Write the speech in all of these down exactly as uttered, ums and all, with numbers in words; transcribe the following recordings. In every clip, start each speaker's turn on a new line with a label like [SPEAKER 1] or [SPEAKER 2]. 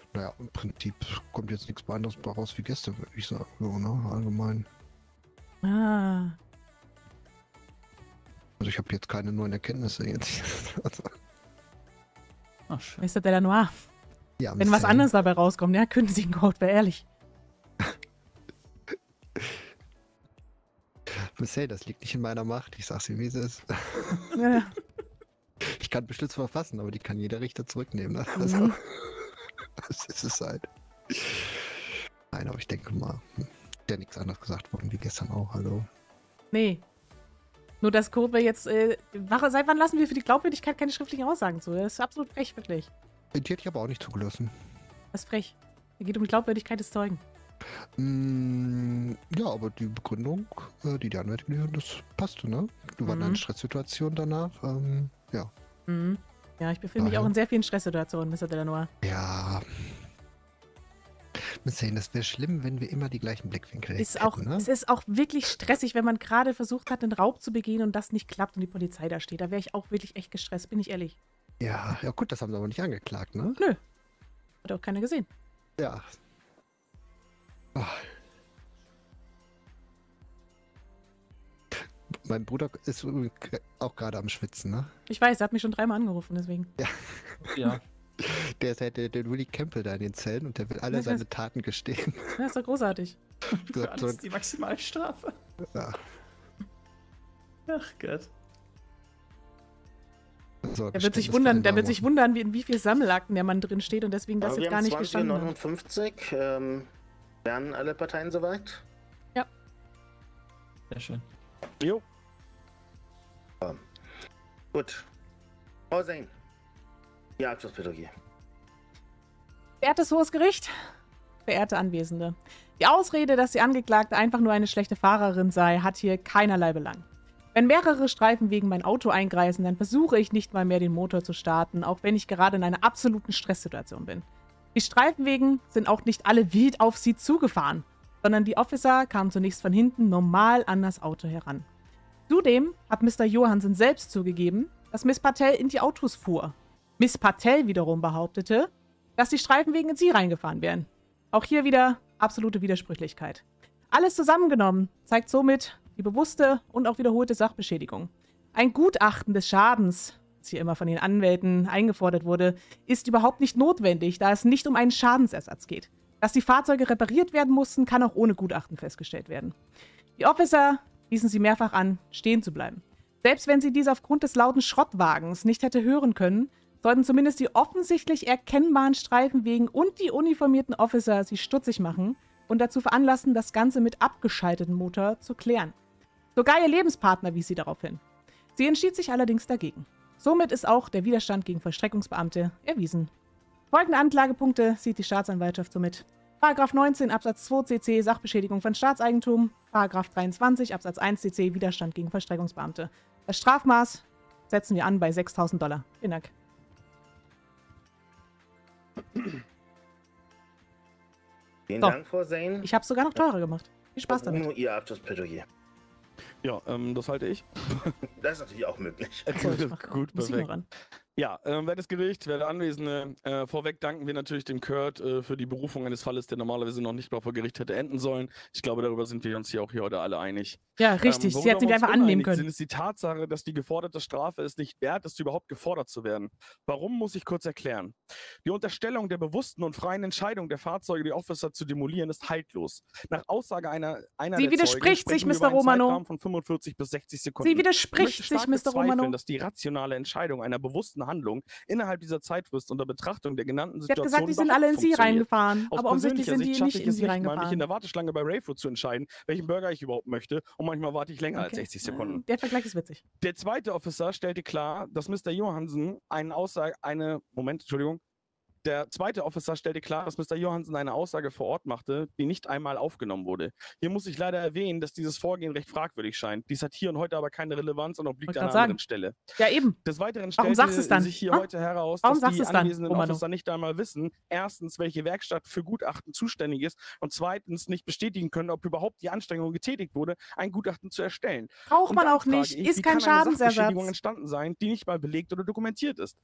[SPEAKER 1] Naja, im Prinzip kommt jetzt nichts anderes bei raus wie gestern, würde ich sagen. So, ne? Allgemein.
[SPEAKER 2] Ah.
[SPEAKER 1] Also ich habe jetzt keine neuen Erkenntnisse jetzt. Also,
[SPEAKER 3] Ach, schön.
[SPEAKER 2] Mister Delanois,
[SPEAKER 1] ja,
[SPEAKER 2] wenn was
[SPEAKER 1] Mister
[SPEAKER 2] anderes dabei rauskommt, ja, kündigen Code, wäre ehrlich.
[SPEAKER 1] Mister, das liegt nicht in meiner Macht. Ich sag's ihm, wie es ist.
[SPEAKER 2] Ja.
[SPEAKER 1] Ich kann Beschlüsse verfassen, aber die kann jeder Richter zurücknehmen. Ne? Also,
[SPEAKER 2] Mhm.
[SPEAKER 1] das ist es halt. Nein, aber ich denke mal, hm, der nichts anderes gesagt worden wie gestern auch. Hallo.
[SPEAKER 2] Nee. Nur das Code wir jetzt, äh, wache- seit wann lassen wir für die Glaubwürdigkeit keine schriftlichen Aussagen zu? Das ist absolut frech, wirklich.
[SPEAKER 1] Die hätte ich aber auch nicht zugelassen.
[SPEAKER 2] Das ist frech. Es geht um die Glaubwürdigkeit des Zeugen.
[SPEAKER 1] Mm, ja, aber die Begründung, äh, die die Anwältin geliefert hat, das passte, ne? Du warst in
[SPEAKER 2] Mhm.
[SPEAKER 1] einer Stresssituation danach. Ähm, ja.
[SPEAKER 2] Mhm. Ja, ich befinde mich
[SPEAKER 1] Daher-
[SPEAKER 2] auch in sehr vielen Stresssituationen, Mister Delanois.
[SPEAKER 1] Ja. Mister das wäre schlimm, wenn wir immer die gleichen Blickwinkel hätten.
[SPEAKER 2] Ist auch,
[SPEAKER 1] Ne?
[SPEAKER 2] Es ist auch wirklich stressig, wenn man gerade versucht hat, einen Raub zu begehen und das nicht klappt und die Polizei da steht. Da wäre ich auch wirklich echt gestresst, bin ich ehrlich.
[SPEAKER 1] Ja, ja gut, das haben sie aber nicht angeklagt, ne?
[SPEAKER 2] Nö. Hat auch keiner gesehen.
[SPEAKER 1] Ja. Oh. Mein Bruder ist übrigens auch gerade am Schwitzen, ne?
[SPEAKER 2] Ich weiß, er hat mich schon dreimal angerufen, deswegen.
[SPEAKER 3] Ja.
[SPEAKER 1] Der ist halt der, der Willy Campbell da in den Zellen und der will alle
[SPEAKER 2] Ja,
[SPEAKER 1] seine
[SPEAKER 2] das-
[SPEAKER 1] Taten gestehen.
[SPEAKER 2] Ja, ist doch großartig.
[SPEAKER 1] So,
[SPEAKER 3] Für alles die Maximalstrafe.
[SPEAKER 1] ja,
[SPEAKER 3] Ach Gott.
[SPEAKER 1] so,
[SPEAKER 2] Der wird sich wundern, der wird sich
[SPEAKER 1] Geständnisvereinbarung.
[SPEAKER 2] wundern, wie, in wie viel Sammelakten der Mann drin steht und deswegen das
[SPEAKER 4] Aber
[SPEAKER 2] jetzt
[SPEAKER 4] wir
[SPEAKER 2] gar
[SPEAKER 4] haben
[SPEAKER 2] nicht
[SPEAKER 4] zwanzig Uhr
[SPEAKER 2] gestanden hat.
[SPEAKER 4] neunundfünfzig. Ähm, wären alle Parteien soweit?
[SPEAKER 3] Sehr schön.
[SPEAKER 5] Jo.
[SPEAKER 4] Gut. Frau Sein. Ja, Abschlusspädagogie.
[SPEAKER 2] Verehrtes Hohes Gericht, verehrte Anwesende. Die Ausrede, dass die Angeklagte einfach nur eine schlechte Fahrerin sei, hat hier keinerlei Belang. Wenn mehrere Streifen wegen mein Auto eingreifen, dann versuche ich nicht mal mehr den Motor zu starten, auch wenn ich gerade in einer absoluten Stresssituation bin. Die Streifenwegen sind auch nicht alle wild auf sie zugefahren, sondern die Officer kamen zunächst von hinten normal an das Auto heran. Zudem hat Mister Johansen selbst zugegeben, dass Miss Patel in die Autos fuhr. Miss Patel wiederum behauptete, dass die Streifenwegen in sie reingefahren wären. Auch hier wieder absolute Widersprüchlichkeit. Alles zusammengenommen zeigt somit die bewusste und auch wiederholte Sachbeschädigung. Ein Gutachten des Schadens, das hier immer von den Anwälten eingefordert wurde, ist überhaupt nicht notwendig, da es nicht um einen Schadensersatz geht. Dass die Fahrzeuge repariert werden mussten, kann auch ohne Gutachten festgestellt werden. Die Officer wiesen sie mehrfach an, stehen zu bleiben. Selbst wenn sie dies aufgrund des lauten Schrottwagens nicht hätte hören können, sollten zumindest die offensichtlich erkennbaren Streifenwegen und die uniformierten Officer sie stutzig machen und dazu veranlassen, das Ganze mit abgeschaltetem Motor zu klären. Sogar ihr Lebenspartner wies sie darauf hin. Sie entschied sich allerdings dagegen. Somit ist auch der Widerstand gegen Vollstreckungsbeamte erwiesen. Folgende Anklagepunkte sieht die Staatsanwaltschaft somit. Paragraph neunzehn Absatz zwei C C Sachbeschädigung von Staatseigentum. Paragraph dreiundzwanzig Absatz eins C C Widerstand gegen Vollstreckungsbeamte. Das Strafmaß setzen wir an bei sechstausend Dollar. Vielen Dank.
[SPEAKER 4] Vielen
[SPEAKER 2] So.
[SPEAKER 4] Dank, Frau Sein.
[SPEAKER 2] Ich habe es sogar noch teurer gemacht. Viel Spaß damit.
[SPEAKER 4] Nur Ihr Abschlussplädoyer.
[SPEAKER 5] Ja, ähm, das halte ich.
[SPEAKER 4] Das ist natürlich auch möglich.
[SPEAKER 2] So, ich mach
[SPEAKER 5] Gut,
[SPEAKER 2] Musik
[SPEAKER 5] perfekt.
[SPEAKER 2] noch an.
[SPEAKER 5] Ja, ähm, wertes Gericht, werte Anwesende, äh, vorweg danken wir natürlich dem Kurt äh, für die Berufung eines Falles, der normalerweise noch nicht mal vor Gericht hätte enden sollen. Ich glaube, darüber sind wir uns hier auch hier heute alle einig.
[SPEAKER 2] Ja, richtig.
[SPEAKER 5] Ähm,
[SPEAKER 2] Sie hat sie
[SPEAKER 5] worüber wir
[SPEAKER 2] einfach
[SPEAKER 5] uns
[SPEAKER 2] annehmen
[SPEAKER 5] uneinig
[SPEAKER 2] können.
[SPEAKER 5] sind, ist die Tatsache, dass die geforderte Strafe es nicht wert ist, überhaupt gefordert zu werden. Warum, muss ich kurz erklären. Die Unterstellung der bewussten und freien Entscheidung der Fahrzeuge, die Officer zu demolieren, ist haltlos. Nach Aussage einer, einer
[SPEAKER 2] Sie
[SPEAKER 5] der
[SPEAKER 2] widerspricht
[SPEAKER 5] Zeugen
[SPEAKER 2] sich,
[SPEAKER 5] sprechen wir
[SPEAKER 2] Mister
[SPEAKER 5] über einen
[SPEAKER 2] Romano.
[SPEAKER 5] Zeitraum von fünfundvierzig bis sechzig Sekunden.
[SPEAKER 2] Sie
[SPEAKER 5] Ich möchte
[SPEAKER 2] widerspricht
[SPEAKER 5] stark
[SPEAKER 2] sich, Mister
[SPEAKER 5] bezweifeln,
[SPEAKER 2] Romano.
[SPEAKER 5] dass die rationale Entscheidung einer bewussten Handlung innerhalb dieser Zeitfrist unter Betrachtung der genannten
[SPEAKER 2] Sie hat
[SPEAKER 5] Situation
[SPEAKER 2] gesagt, die sind
[SPEAKER 5] überhaupt
[SPEAKER 2] alle in sie
[SPEAKER 5] funktioniert.
[SPEAKER 2] reingefahren.
[SPEAKER 5] Aus
[SPEAKER 2] Aber offensichtlich
[SPEAKER 5] persönlicher
[SPEAKER 2] sind die
[SPEAKER 5] Sicht schaffe
[SPEAKER 2] nicht
[SPEAKER 5] ich
[SPEAKER 2] in
[SPEAKER 5] es
[SPEAKER 2] sie
[SPEAKER 5] nicht mal, mich in
[SPEAKER 2] reingefahren.
[SPEAKER 5] der Warteschlange bei Rayfood zu entscheiden, welchen Burger ich überhaupt möchte. Und manchmal warte ich länger als
[SPEAKER 2] Okay.
[SPEAKER 5] sechzig Sekunden.
[SPEAKER 2] Der Vergleich ist witzig.
[SPEAKER 5] Der zweite Officer stellte klar, dass Mister Johansen eine Aussage, eine, Moment, Entschuldigung. Der zweite Officer stellte klar, dass Mister Johansen eine Aussage vor Ort machte, die nicht einmal aufgenommen wurde. Hier muss ich leider erwähnen, dass dieses Vorgehen recht fragwürdig scheint. Dies hat hier und heute aber keine Relevanz und obliegt
[SPEAKER 2] Wollte
[SPEAKER 5] an einer
[SPEAKER 2] grad
[SPEAKER 5] anderen
[SPEAKER 2] sagen.
[SPEAKER 5] Stelle.
[SPEAKER 2] Ja, eben.
[SPEAKER 5] Des Weiteren
[SPEAKER 2] Warum
[SPEAKER 5] stellte
[SPEAKER 2] sagst du es dann?
[SPEAKER 5] sich hier
[SPEAKER 2] Ah?
[SPEAKER 5] heute heraus,
[SPEAKER 2] Warum
[SPEAKER 5] dass
[SPEAKER 2] sagst
[SPEAKER 5] die
[SPEAKER 2] du es dann,
[SPEAKER 5] anwesenden
[SPEAKER 2] Romano?
[SPEAKER 5] Officer nicht einmal wissen, erstens, welche Werkstatt für Gutachten zuständig ist und zweitens nicht bestätigen können, ob überhaupt die Anstrengung getätigt wurde, ein Gutachten zu erstellen.
[SPEAKER 2] Braucht
[SPEAKER 5] Und
[SPEAKER 2] man
[SPEAKER 5] dann
[SPEAKER 2] auch
[SPEAKER 5] frage
[SPEAKER 2] nicht.
[SPEAKER 5] ich,
[SPEAKER 2] Ist
[SPEAKER 5] wie
[SPEAKER 2] kein
[SPEAKER 5] kann eine Sachbeschädigung
[SPEAKER 2] Schadensersatz.
[SPEAKER 5] entstanden sein, die nicht mal belegt oder dokumentiert ist?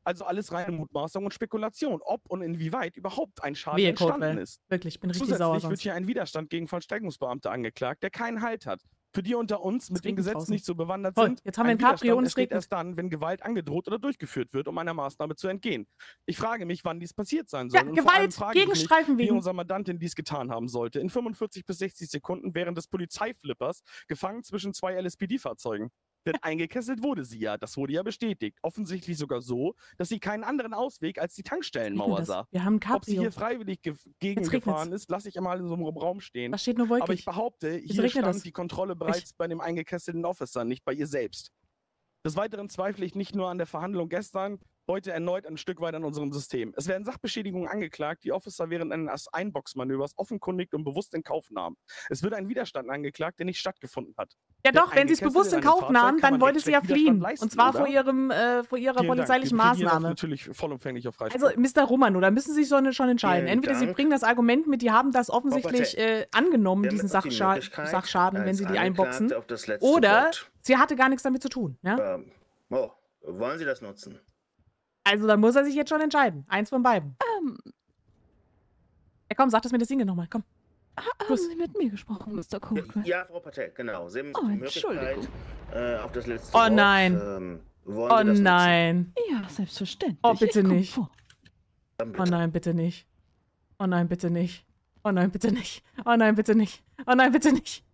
[SPEAKER 5] Also alles reine Mutmaßung und Spekulation, ob und inwieweit überhaupt ein Schaden
[SPEAKER 2] Wehe,
[SPEAKER 5] entstanden
[SPEAKER 2] Codewell.
[SPEAKER 5] ist.
[SPEAKER 2] Wirklich, ich bin richtig sauer
[SPEAKER 5] Zusätzlich
[SPEAKER 2] sonst.
[SPEAKER 5] wird hier ein Widerstand gegen Vollstreckungsbeamte angeklagt, der keinen Halt hat. Für die unter uns mit dem
[SPEAKER 2] regnet
[SPEAKER 5] Gesetz
[SPEAKER 2] draußen.
[SPEAKER 5] nicht so bewandert
[SPEAKER 2] Toll,
[SPEAKER 5] sind,
[SPEAKER 2] jetzt haben wir
[SPEAKER 5] ein
[SPEAKER 2] ein Cabrio
[SPEAKER 5] Widerstand
[SPEAKER 2] und es
[SPEAKER 5] entsteht
[SPEAKER 2] regnet.
[SPEAKER 5] erst dann, wenn Gewalt angedroht oder durchgeführt wird, um einer Maßnahme zu entgehen. Ich frage mich, wann dies passiert sein soll.
[SPEAKER 2] Ja,
[SPEAKER 5] und vor allem
[SPEAKER 2] Gewalt
[SPEAKER 5] frage
[SPEAKER 2] gegen
[SPEAKER 5] ich mich,
[SPEAKER 2] Streifen
[SPEAKER 5] wie
[SPEAKER 2] wegen.
[SPEAKER 5] unser Mandantin dies getan haben sollte. In fünfundvierzig bis sechzig Sekunden während des Polizeiflippers gefangen zwischen zwei L S P D-Fahrzeugen. Denn eingekesselt wurde sie ja, das wurde ja bestätigt. Offensichtlich sogar so, dass sie keinen anderen Ausweg als die Tankstellenmauer
[SPEAKER 2] Das.
[SPEAKER 5] sah.
[SPEAKER 2] Wir haben ein
[SPEAKER 5] Ob sie
[SPEAKER 2] Cabrio.
[SPEAKER 5] hier freiwillig ge gegengefahren ist, lasse ich einmal in so einem Raum stehen.
[SPEAKER 2] Da steht nur wolkig.
[SPEAKER 5] Aber ich behaupte,
[SPEAKER 2] Wieso
[SPEAKER 5] hier
[SPEAKER 2] regnet
[SPEAKER 5] stand
[SPEAKER 2] das?
[SPEAKER 5] die Kontrolle bereits bei dem eingekesselten Officer, nicht bei ihr selbst. Des Weiteren zweifle ich nicht nur an der Verhandlung gestern, heute erneut ein Stück weit an unserem System. Es werden Sachbeschädigungen angeklagt, die Officer während eines Einboxmanövers offenkundig und bewusst in Kauf nahmen. Es wird ein Widerstand angeklagt, der nicht stattgefunden hat.
[SPEAKER 2] Ja
[SPEAKER 5] Denn
[SPEAKER 2] doch, wenn sie es
[SPEAKER 5] eingekesselt
[SPEAKER 2] bewusst in
[SPEAKER 5] in einem
[SPEAKER 2] Kauf
[SPEAKER 5] Fahrzeug
[SPEAKER 2] nahmen,
[SPEAKER 5] kann
[SPEAKER 2] dann
[SPEAKER 5] man
[SPEAKER 2] wollte
[SPEAKER 5] recht
[SPEAKER 2] sie ja
[SPEAKER 5] schlecht Widerstand
[SPEAKER 2] fliehen.
[SPEAKER 5] leisten,
[SPEAKER 2] Und zwar
[SPEAKER 5] oder?
[SPEAKER 2] vor, ihrem, äh, vor ihrer
[SPEAKER 5] Vielen Dank.
[SPEAKER 2] polizeilichen
[SPEAKER 5] Wir plädieren
[SPEAKER 2] Maßnahme.
[SPEAKER 5] natürlich vollumfänglich auf Freispruch.
[SPEAKER 2] Also, Mister Roman, da müssen Sie sich so schon entscheiden.
[SPEAKER 4] Vielen
[SPEAKER 2] Entweder Sie
[SPEAKER 4] Dank.
[SPEAKER 2] bringen das Argument mit, die haben das offensichtlich äh, angenommen,
[SPEAKER 4] Wir haben
[SPEAKER 2] diesen
[SPEAKER 4] jetzt noch die
[SPEAKER 2] Sachscha
[SPEAKER 4] Möglichkeit,
[SPEAKER 2] Sachschaden, wenn
[SPEAKER 4] als
[SPEAKER 2] Sie die einboxen.
[SPEAKER 4] Angeklagte auf das letzte
[SPEAKER 2] Oder
[SPEAKER 4] Wort.
[SPEAKER 2] sie hatte gar nichts damit zu tun. Ja?
[SPEAKER 4] Ähm, oh, wollen Sie das nutzen?
[SPEAKER 2] Also, dann muss er sich jetzt schon entscheiden. Eins von beiden.
[SPEAKER 6] Ähm,
[SPEAKER 2] Ja, komm, sag das mit der Single nochmal. Komm.
[SPEAKER 6] ha- haben
[SPEAKER 2] Los.
[SPEAKER 6] Sie mit mir gesprochen, Mister Coldwell?
[SPEAKER 4] Ja, Frau Patel, genau. Sie haben jetzt
[SPEAKER 6] Oh,
[SPEAKER 4] die Möglichkeit
[SPEAKER 6] Entschuldigung.
[SPEAKER 4] äh, auf das letzte
[SPEAKER 2] Oh
[SPEAKER 4] Wort.
[SPEAKER 2] nein.
[SPEAKER 4] Ähm, wollen
[SPEAKER 2] Oh
[SPEAKER 4] Sie das nutzen?
[SPEAKER 2] nein.
[SPEAKER 6] Ja, selbstverständlich.
[SPEAKER 2] Oh, bitte
[SPEAKER 6] ich komm
[SPEAKER 2] nicht.
[SPEAKER 6] Vor.
[SPEAKER 4] Dann bitte.
[SPEAKER 2] Oh nein, bitte nicht. Oh nein, bitte nicht. Oh nein, bitte nicht. Oh nein, bitte nicht. Oh nein, bitte nicht.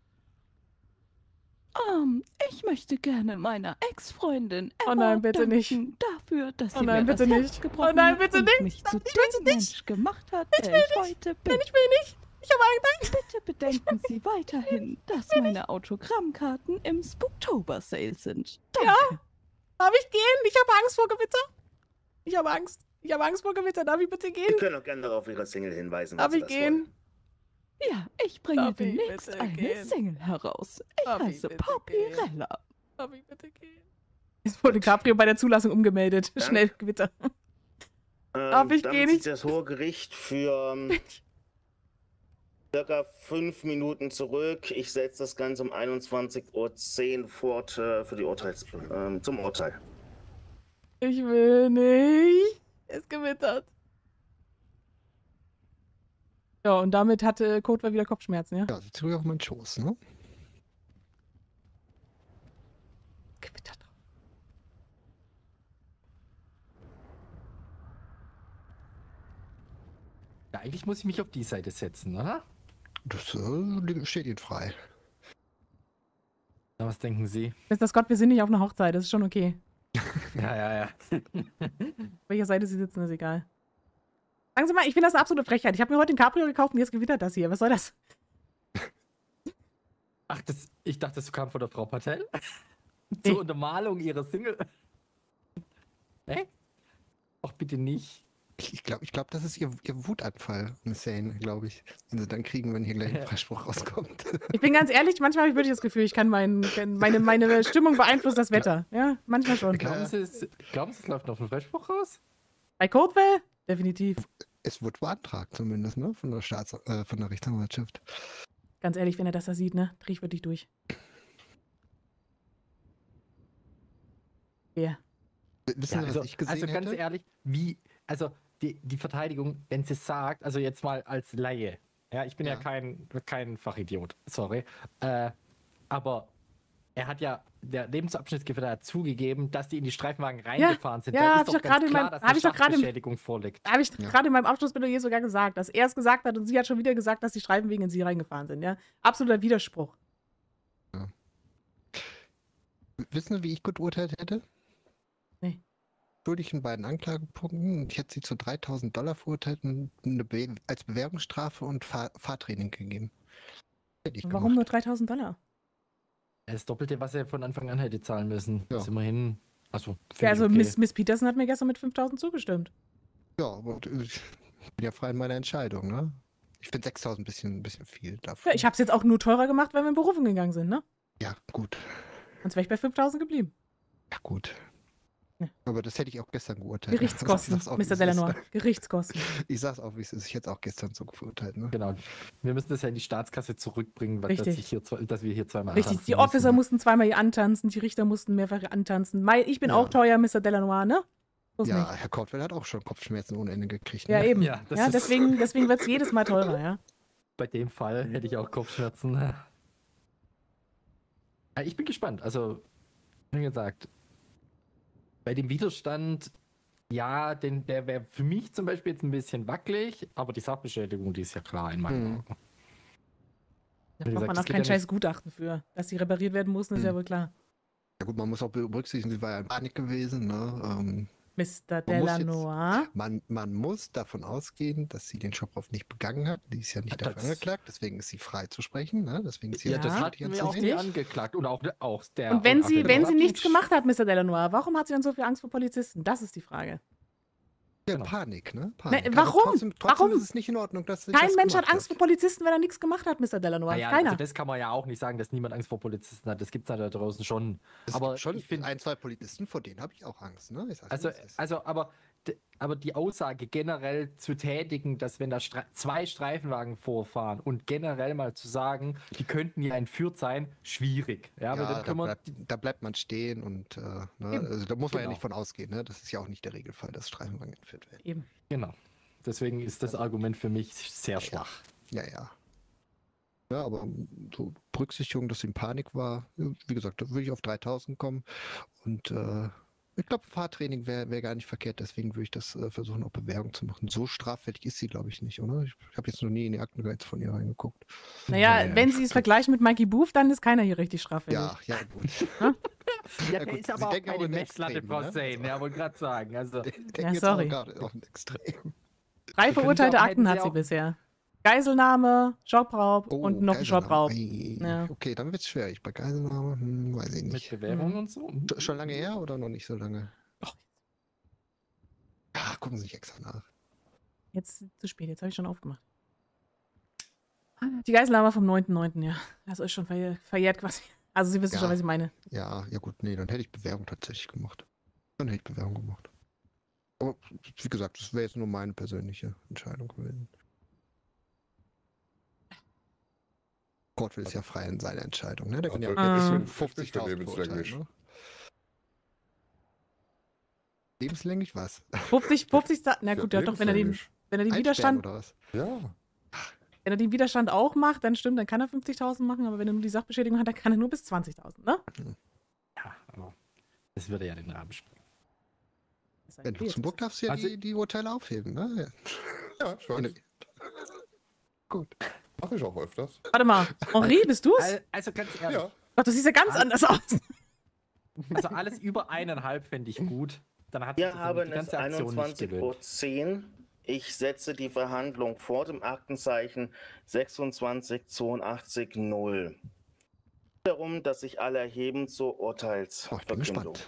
[SPEAKER 6] Ähm, ich möchte gerne meiner Ex-Freundin
[SPEAKER 2] Oh
[SPEAKER 6] Emma
[SPEAKER 2] nein, bitte nicht.
[SPEAKER 6] danken dafür, dass
[SPEAKER 2] Oh
[SPEAKER 6] sie
[SPEAKER 2] nein,
[SPEAKER 6] mir
[SPEAKER 2] bitte
[SPEAKER 6] das Herz
[SPEAKER 2] nicht.
[SPEAKER 6] gebrochen
[SPEAKER 2] Oh nein,
[SPEAKER 6] hat
[SPEAKER 2] bitte
[SPEAKER 6] und
[SPEAKER 2] nicht.
[SPEAKER 6] mich zu
[SPEAKER 2] Nein, ich will
[SPEAKER 6] dem
[SPEAKER 2] nicht.
[SPEAKER 6] Mensch gemacht hat,
[SPEAKER 2] Ich
[SPEAKER 6] der
[SPEAKER 2] will
[SPEAKER 6] ich
[SPEAKER 2] nicht.
[SPEAKER 6] heute bin.
[SPEAKER 2] Ich will nicht. Ich habe Angst.
[SPEAKER 6] Bitte bedenken Sie weiterhin, dass meine Autogrammkarten im Spooktober-Sale sind. Danke.
[SPEAKER 2] Darf ich gehen? Ich habe Angst vor Gewitter. Ich habe Angst. Ich habe Angst vor Gewitter. Darf ich bitte
[SPEAKER 4] Sie
[SPEAKER 2] gehen?
[SPEAKER 4] können auch gerne darauf Ihre Single hinweisen, wenn
[SPEAKER 2] Darf
[SPEAKER 4] Sie
[SPEAKER 2] ich
[SPEAKER 4] das
[SPEAKER 2] gehen?
[SPEAKER 4] wollen.
[SPEAKER 6] Ja, ich bringe
[SPEAKER 2] Darf ich
[SPEAKER 6] demnächst
[SPEAKER 2] bitte
[SPEAKER 6] eine
[SPEAKER 2] gehen?
[SPEAKER 6] Single heraus. Ich
[SPEAKER 2] Darf ich
[SPEAKER 6] heiße
[SPEAKER 2] bitte
[SPEAKER 6] Papirella.
[SPEAKER 2] Darf ich bitte gehen? Es wurde Cabrio bei der Zulassung umgemeldet.
[SPEAKER 4] Dank.
[SPEAKER 2] Schnell Gewitter.
[SPEAKER 4] Ähm,
[SPEAKER 2] Darf ich
[SPEAKER 4] damit
[SPEAKER 2] gehen?
[SPEAKER 4] sieht das Hohe Gericht für ähm, circa fünf Minuten zurück. Ich setze das Ganze um einundzwanzig Uhr zehn fort äh, für die Urteils ähm, zum Urteil.
[SPEAKER 2] Ich will nicht. Es gewittert. Ja, und damit hatte Codewell wieder Kopfschmerzen, ja?
[SPEAKER 1] Ja, sie zurück auf meinen Schoß, ne?
[SPEAKER 2] Gewittert.
[SPEAKER 7] Ja, eigentlich muss ich mich auf die Seite setzen, oder?
[SPEAKER 1] Das äh, steht ihnen frei.
[SPEAKER 7] Na, was denken Sie?
[SPEAKER 2] Mister Scott, wir sind nicht auf einer Hochzeit, das ist schon okay.
[SPEAKER 7] Ja, ja, ja.
[SPEAKER 2] Auf welcher Seite Sie sitzen, ist egal. Sagen Sie mal, ich finde das eine absolute Frechheit. Ich habe mir heute ein Cabrio gekauft und jetzt gewittert das hier. Was soll das?
[SPEAKER 7] Ach, das, ich dachte, das kam von der Frau Patel.
[SPEAKER 2] Nee.
[SPEAKER 7] Zur Untermalung ihrer Single. Hä? Ach, bitte nicht.
[SPEAKER 1] Ich, ich glaube, ich glaub, das ist ihr, ihr Wutanfall, Miss Sane, glaube ich. Den sie dann kriegen, wenn hier gleich ein Freispruch rauskommt.
[SPEAKER 2] Ich bin ganz ehrlich, manchmal habe ich wirklich das Gefühl, ich kann mein, kann meine, meine Stimmung beeinflussen das Wetter. Ja, manchmal schon.
[SPEAKER 7] Glauben Sie, es, glauben Sie, es läuft noch ein Freispruch raus?
[SPEAKER 2] Bei Codewell? Definitiv.
[SPEAKER 1] Es wurde beantragt zumindest, ne? Von der Staats äh, von der Rechtsanwaltschaft.
[SPEAKER 2] Ganz ehrlich, wenn er das da sieht, ne? Dreh ich wirklich durch. Ja.
[SPEAKER 1] Wissen
[SPEAKER 7] Ja,
[SPEAKER 1] Sie,
[SPEAKER 7] also,
[SPEAKER 1] was ich gesehen
[SPEAKER 7] also ganz
[SPEAKER 1] hätte?
[SPEAKER 7] ehrlich, wie, also die, die Verteidigung, wenn sie sagt, also jetzt mal als Laie, ja, ich bin ja,
[SPEAKER 1] Ja.
[SPEAKER 7] kein, kein Fachidiot, sorry, äh, aber er hat ja, der Lebensabschnittsgewinner hat zugegeben, dass die in die Streifenwagen reingefahren sind.
[SPEAKER 2] ja,
[SPEAKER 7] Da
[SPEAKER 2] hab
[SPEAKER 7] ist
[SPEAKER 2] ich
[SPEAKER 7] doch
[SPEAKER 2] doch
[SPEAKER 7] ganz
[SPEAKER 2] gerade in
[SPEAKER 7] klar,
[SPEAKER 2] meinem-
[SPEAKER 7] dass
[SPEAKER 2] hab
[SPEAKER 7] eine
[SPEAKER 2] ich doch gerade im-
[SPEAKER 7] Sachbeschädigung vorliegt.
[SPEAKER 2] Habe ich
[SPEAKER 1] Ja.
[SPEAKER 2] gerade in meinem Abschlussplädoyer sogar gesagt, dass er es gesagt hat und sie hat schon wieder gesagt, dass die Streifenwege in sie reingefahren sind. Ja? Absoluter Widerspruch.
[SPEAKER 1] Wissen Sie, wie ich geurteilt hätte?
[SPEAKER 2] Nee.
[SPEAKER 1] Schuldig in beiden Anklagepunkten. Ich hätte sie zu dreitausend Dollar verurteilt und eine Be als Bewährungsstrafe und Fahr Fahrtraining gegeben. Hätte ich
[SPEAKER 2] Warum
[SPEAKER 1] gemacht.
[SPEAKER 2] nur dreitausend Dollar?
[SPEAKER 7] Das Doppelte, was er von Anfang an hätte zahlen müssen.
[SPEAKER 1] Ja.
[SPEAKER 7] Das ist immerhin, also,
[SPEAKER 2] Ja, also
[SPEAKER 7] okay.
[SPEAKER 2] Miss, Miss Peterson hat mir gestern mit fünftausend zugestimmt.
[SPEAKER 1] Ja, aber ich bin ja frei in meiner Entscheidung, ne? Ich finde sechstausend ein bisschen, ein bisschen viel dafür.
[SPEAKER 2] Ja, ich habe es jetzt auch nur teurer gemacht, weil wir in Berufung gegangen sind, ne?
[SPEAKER 1] Ja, gut.
[SPEAKER 2] Sonst wäre ich bei fünftausend geblieben.
[SPEAKER 1] Ja, gut.
[SPEAKER 2] Ja.
[SPEAKER 1] Aber das hätte ich auch gestern geurteilt.
[SPEAKER 2] Gerichtskosten,
[SPEAKER 1] Ich sag's auch, wie
[SPEAKER 2] Mister
[SPEAKER 1] es
[SPEAKER 2] Delanois.
[SPEAKER 1] ist.
[SPEAKER 2] Gerichtskosten.
[SPEAKER 1] Ich sag's auch, wie es ist. Ich hätte es auch gestern so verurteilt, ne?
[SPEAKER 7] Genau. Wir müssen das ja in die Staatskasse zurückbringen, weil dass,
[SPEAKER 2] Richtig.
[SPEAKER 7] ich hier, zwei- dass wir hier zweimal
[SPEAKER 2] Richtig,
[SPEAKER 7] antanzen
[SPEAKER 2] die Officer
[SPEAKER 7] müssen.
[SPEAKER 2] mussten zweimal hier antanzen, die Richter mussten mehrfach antanzen. Mei- Ich bin
[SPEAKER 7] Ja.
[SPEAKER 2] auch teuer, Mister Delanois, ne? Bloß
[SPEAKER 1] Ja,
[SPEAKER 2] nicht.
[SPEAKER 1] Herr Kortwell hat auch schon Kopfschmerzen ohne Ende gekriegt.
[SPEAKER 2] Ja,
[SPEAKER 1] Ne?
[SPEAKER 2] eben.
[SPEAKER 7] Ja,
[SPEAKER 2] Ja,
[SPEAKER 7] das ist-
[SPEAKER 2] deswegen, deswegen wird es jedes Mal teurer, ja.
[SPEAKER 7] Bei dem Fall hätte ich auch Kopfschmerzen. Ja, ich bin gespannt. Also, wie gesagt, bei dem Widerstand, ja, den, der wäre für mich zum Beispiel jetzt ein bisschen wackelig, aber die Sachbeschädigung, die ist ja klar in meinen
[SPEAKER 1] Hm.
[SPEAKER 7] Augen.
[SPEAKER 2] Da
[SPEAKER 7] Wie
[SPEAKER 2] braucht
[SPEAKER 7] gesagt,
[SPEAKER 2] man
[SPEAKER 7] es
[SPEAKER 2] auch
[SPEAKER 7] geht
[SPEAKER 2] kein
[SPEAKER 7] ja
[SPEAKER 2] scheiß
[SPEAKER 7] nicht-
[SPEAKER 2] Gutachten für. Dass sie repariert werden mussten, ist ja
[SPEAKER 1] Hm.
[SPEAKER 2] wohl klar.
[SPEAKER 1] Ja gut, man muss auch berücksichtigen, sie war ja in Panik gewesen. Ne? Ähm,
[SPEAKER 2] Mister
[SPEAKER 1] Man muss jetzt-
[SPEAKER 2] Delanois.
[SPEAKER 1] man, man muss davon ausgehen, dass sie den Schoprauf nicht begangen hat. Die ist ja nicht
[SPEAKER 7] Das-
[SPEAKER 1] dafür angeklagt, deswegen ist sie frei zu sprechen. Ne? Deswegen ist sie
[SPEAKER 2] Ja,
[SPEAKER 7] Ja, das
[SPEAKER 2] Ja.
[SPEAKER 7] hat mir auch die angeklagt und auch, auch der.
[SPEAKER 2] Und wenn
[SPEAKER 7] auch
[SPEAKER 2] sie,
[SPEAKER 7] der
[SPEAKER 2] wenn sie
[SPEAKER 7] Rapic-
[SPEAKER 2] nichts gemacht hat, Mister Delanois, warum hat sie dann so viel Angst vor Polizisten? Das ist die Frage.
[SPEAKER 1] Ja,
[SPEAKER 7] Genau.
[SPEAKER 1] Panik, ne? Panik.
[SPEAKER 2] Ne, warum?
[SPEAKER 1] Aber trotzdem, trotzdem
[SPEAKER 2] Warum?
[SPEAKER 1] ist es nicht in Ordnung, dass sie
[SPEAKER 2] Kein
[SPEAKER 1] das
[SPEAKER 2] Mensch hat
[SPEAKER 1] gemacht
[SPEAKER 2] Angst vor Polizisten, wenn er nichts gemacht hat, Mister Delanois.
[SPEAKER 7] Naja,
[SPEAKER 2] Keiner.
[SPEAKER 7] also das kann man ja auch nicht sagen, dass niemand Angst vor Polizisten hat. Das gibt es da draußen schon.
[SPEAKER 1] Es
[SPEAKER 7] aber
[SPEAKER 1] gibt schon
[SPEAKER 7] ich finde,
[SPEAKER 1] ein, zwei Polizisten, vor denen habe ich auch Angst. Ne? Ich sag's
[SPEAKER 7] also,
[SPEAKER 1] dir, wie es ist.
[SPEAKER 7] also, aber, d- aber die Aussage generell zu tätigen, dass wenn da Stre zwei Streifenwagen vorfahren und generell mal zu sagen, die könnten ja entführt sein, schwierig. Ja, weil
[SPEAKER 1] ja,
[SPEAKER 7] dann
[SPEAKER 1] da,
[SPEAKER 7] können wir,
[SPEAKER 1] bleibt, da bleibt man stehen und äh, ne?
[SPEAKER 2] Eben.
[SPEAKER 1] also, da muss man ja
[SPEAKER 7] Genau.
[SPEAKER 1] nicht von ausgehen. Ne? Das ist ja auch nicht der Regelfall, dass Streifenwagen entführt werden.
[SPEAKER 2] Eben.
[SPEAKER 7] genau. Deswegen ist das Argument für mich sehr schwach.
[SPEAKER 1] Ja, ja. Ja, aber so Berücksichtigung, dass sie in Panik war, wie gesagt, da würde ich auf dreitausend kommen. Und äh, ich glaube, Fahrtraining wäre wär gar nicht verkehrt, deswegen würde ich das äh, versuchen, auf Bewährung zu machen. So straffällig ist sie, glaube ich, nicht, oder? Ich habe jetzt noch nie in die Akten jetzt von ihr reingeguckt.
[SPEAKER 2] Naja,
[SPEAKER 7] Ja,
[SPEAKER 2] wenn sie es vergleichen mit Mikey Booth, dann ist keiner hier richtig straffällig.
[SPEAKER 1] Ja, ja, gut.
[SPEAKER 7] Ja,
[SPEAKER 1] Ja,
[SPEAKER 7] der
[SPEAKER 1] gut,
[SPEAKER 7] ist
[SPEAKER 1] Sie
[SPEAKER 7] aber auch
[SPEAKER 1] denken
[SPEAKER 7] keine
[SPEAKER 1] aber in
[SPEAKER 7] Messlatte,
[SPEAKER 1] Extremen,
[SPEAKER 7] Frau
[SPEAKER 1] ne?
[SPEAKER 7] Zane. Ja, wollte gerade sagen. Also,
[SPEAKER 1] Ich denke
[SPEAKER 2] Ja,
[SPEAKER 1] jetzt
[SPEAKER 2] sorry.
[SPEAKER 1] auch gerade auf ein Extrem.
[SPEAKER 2] Drei
[SPEAKER 7] können
[SPEAKER 2] verurteilte
[SPEAKER 7] sie auch-
[SPEAKER 2] Akten
[SPEAKER 7] hätten
[SPEAKER 2] hat
[SPEAKER 7] sie
[SPEAKER 2] sie
[SPEAKER 7] auch-
[SPEAKER 2] bisher. Geiselnahme, Jobraub
[SPEAKER 1] Oh,
[SPEAKER 2] und noch ein
[SPEAKER 1] Geiselnahme.
[SPEAKER 2] Jobraub.
[SPEAKER 1] Ei,
[SPEAKER 2] Ja.
[SPEAKER 1] Okay, dann wird es schwierig. Bei Geiselnahme, hm, weiß ich
[SPEAKER 7] mit
[SPEAKER 1] nicht.
[SPEAKER 7] Bewährung
[SPEAKER 2] Mhm.
[SPEAKER 7] und so.
[SPEAKER 1] Sch- Schon lange her oder noch nicht so lange? Ja, gucken Sie sich extra nach.
[SPEAKER 2] Jetzt zu spät, jetzt habe ich schon aufgemacht. Die Geiselnahme vom neunten neunten ja. Das ist schon verjährt, verjährt quasi. Also Sie wissen
[SPEAKER 1] Ja.
[SPEAKER 2] schon, was ich meine.
[SPEAKER 1] Ja, ja gut, nee, dann hätte ich Bewährung tatsächlich gemacht. Dann hätte ich Bewährung gemacht. Aber wie gesagt, das wäre jetzt nur meine persönliche Entscheidung gewesen. Kortwil ist ja frei in seiner Entscheidung, ne? Der kann ja
[SPEAKER 8] Also,
[SPEAKER 2] Ah.
[SPEAKER 8] ist
[SPEAKER 1] bis
[SPEAKER 8] für-
[SPEAKER 1] zu
[SPEAKER 8] ist für
[SPEAKER 1] fünfzigtausend
[SPEAKER 8] lebenslänglich.
[SPEAKER 1] verurteilen, ne? Lebenslänglich was?
[SPEAKER 2] fünfzig, fünfzig, Sa- na gut, ja doch, wenn er den,
[SPEAKER 8] Lebenslänglich.
[SPEAKER 2] wenn er den
[SPEAKER 1] Einsperren
[SPEAKER 2] Widerstand,
[SPEAKER 1] oder was?
[SPEAKER 8] Ja.
[SPEAKER 2] wenn er den Widerstand auch macht, dann stimmt, dann kann er fünfzigtausend machen, aber wenn er nur die Sachbeschädigung hat, dann kann er nur bis zwanzigtausend, ne?
[SPEAKER 7] Ja, aber das würde ja den Rahmen sprengen.
[SPEAKER 2] Das ist
[SPEAKER 1] In Luxemburg darfst du ja
[SPEAKER 7] Also-
[SPEAKER 1] die, die Urteile aufheben, ne?
[SPEAKER 8] Ja, ich weiß.
[SPEAKER 1] Gut.
[SPEAKER 8] Mache ich auch öfters.
[SPEAKER 2] Warte mal, Henri, bist du's?
[SPEAKER 7] Al- Also ganz ehrlich,
[SPEAKER 8] Ja.
[SPEAKER 2] Gott, das sieht ja ganz
[SPEAKER 7] Al-
[SPEAKER 2] anders aus.
[SPEAKER 7] also alles über eineinhalb fände ich gut. Dann hat
[SPEAKER 4] Wir
[SPEAKER 7] sich das-
[SPEAKER 4] haben
[SPEAKER 7] die
[SPEAKER 4] es
[SPEAKER 7] ganze Aktion nicht
[SPEAKER 4] einundzwanzig
[SPEAKER 7] gewöhnt.
[SPEAKER 4] Uhr zehn. Ich setze die Verhandlung vor dem Aktenzeichen sechsundzwanzig zweiundachtzig null. Darum, dass sich alle erheben zur
[SPEAKER 1] Oh, ich bin
[SPEAKER 4] Urteilsverkündung.
[SPEAKER 1] gespannt.